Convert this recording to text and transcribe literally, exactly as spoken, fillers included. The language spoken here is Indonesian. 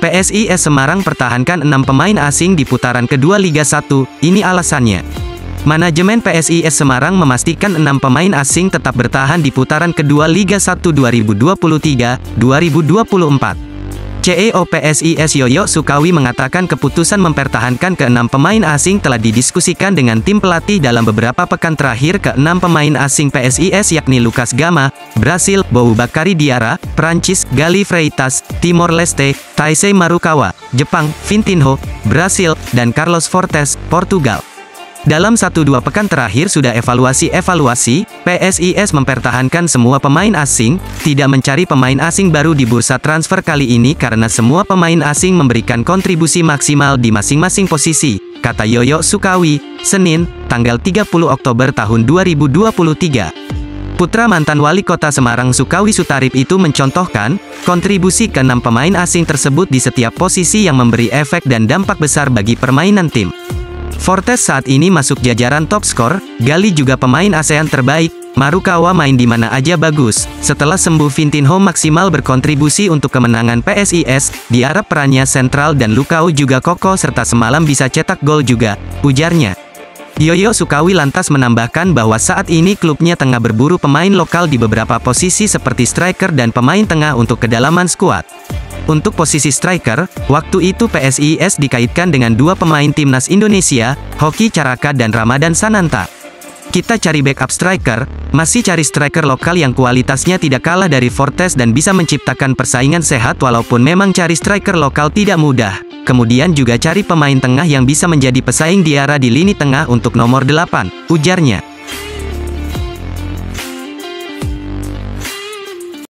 P S I S Semarang pertahankan enam pemain asing di putaran kedua Liga satu, ini alasannya. Manajemen P S I S Semarang memastikan enam pemain asing tetap bertahan di putaran kedua Liga satu dua ribu dua puluh tiga dua ribu dua puluh empat. C E O P S I S Yoyo Sukawi mengatakan keputusan mempertahankan keenam pemain asing telah didiskusikan dengan tim pelatih dalam beberapa pekan terakhir. Keenam pemain asing P S I S yakni Lucas Gama, Brasil, Boubakary Diarra, Prancis, Gali Freitas, Timor Leste, Taisei Marukawa, Jepang, Vitinho, Brasil, dan Carlos Fortes, Portugal. Dalam satu dua pekan terakhir sudah evaluasi-evaluasi, P S I S mempertahankan semua pemain asing, tidak mencari pemain asing baru di bursa transfer kali ini karena semua pemain asing memberikan kontribusi maksimal di masing-masing posisi, kata Yoyo Sukawi, Senin, tanggal tiga puluh Oktober tahun dua ribu dua puluh tiga. Putra mantan wali kota Semarang Sukawi Sutarip itu mencontohkan, kontribusi keenam pemain asing tersebut di setiap posisi yang memberi efek dan dampak besar bagi permainan tim. Fortes saat ini masuk jajaran top skor, Gali juga pemain ASEAN terbaik, Marukawa main di mana aja bagus. Setelah sembuh Vitinho maksimal berkontribusi untuk kemenangan P S I S, diharap perannya sentral dan Lukau juga kokoh serta semalam bisa cetak gol juga, ujarnya. Yoyo Sukawi lantas menambahkan bahwa saat ini klubnya tengah berburu pemain lokal di beberapa posisi seperti striker dan pemain tengah untuk kedalaman skuad. Untuk posisi striker, waktu itu P S I S dikaitkan dengan dua pemain timnas Indonesia, Hoki Caraka dan Ramadan Sananta. Kita cari backup striker, masih cari striker lokal yang kualitasnya tidak kalah dari Fortes dan bisa menciptakan persaingan sehat walaupun memang cari striker lokal tidak mudah. Kemudian juga cari pemain tengah yang bisa menjadi pesaing Diarra di lini tengah untuk nomor delapan, ujarnya.